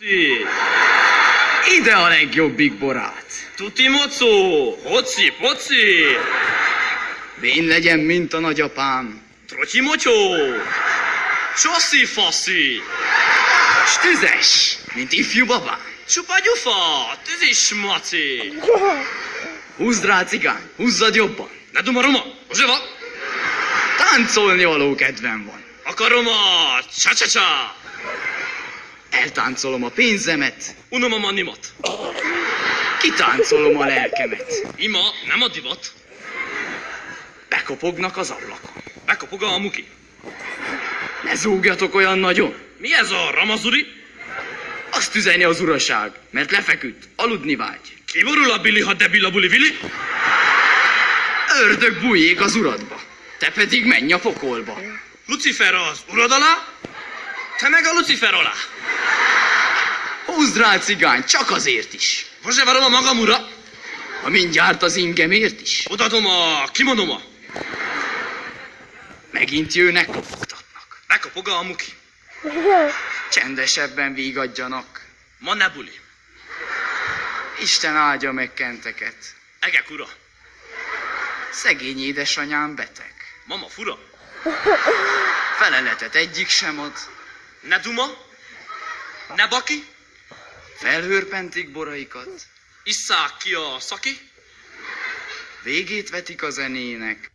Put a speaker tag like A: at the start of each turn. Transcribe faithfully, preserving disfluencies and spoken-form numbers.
A: Moci!
B: Ide a legjobbik borát.
A: Tuti mocó! Hoci, poci!
B: Vén legyen, mint a nagyapám.
A: Trotyi motyó! Csoszi faszi!
B: S tüzes, mint ifjú babám.
A: Csupa gyufa! Tüzis maci!
B: Húzd rá, cigány, húzzad jobban.
A: Ne duma roma! Ozseva!
B: Táncolni való kedvem van.
A: Akaroma! Csa-csa-csa!
B: Eltáncolom a pénzemet,
A: Unom a manimat.
B: kitáncolom a lelkemet.
A: Ima, nem a divat.
B: Bekopognak az ablakon.
A: Bekopog a muki.
B: Ne zúgjatok olyan nagyon.
A: Mi ez a ramazuri?
B: Azt üzeni az uraság, mert lefeküdt, aludni vágy.
A: Kiborul a bili, ha debil a buli vili?
B: Ördög bújjék az uradba, te pedig menj a pokolba.
A: Lucifer az urad alá, te meg a Lucifer alá.
B: Húzd rá, cigány, csak azért is.
A: Most varom a magam ura,
B: Ha mindjárt az ingemért is.
A: odaadom a kimonoma.
B: Megint jönnek, kopogtatnak.
A: Bekopog a muki.
B: Csendesebben vígadjanak.
A: Ma ne buli.
B: Isten áldja meg kenteket.
A: Egek ura.
B: Szegény édesanyám beteg.
A: Mama fura.
B: Feleletet egyik sem ad.
A: Ne duma. Ne baki.
B: Felhörpentik boraikat.
A: Isszák ki a szaki.
B: Végét vetik a zenének.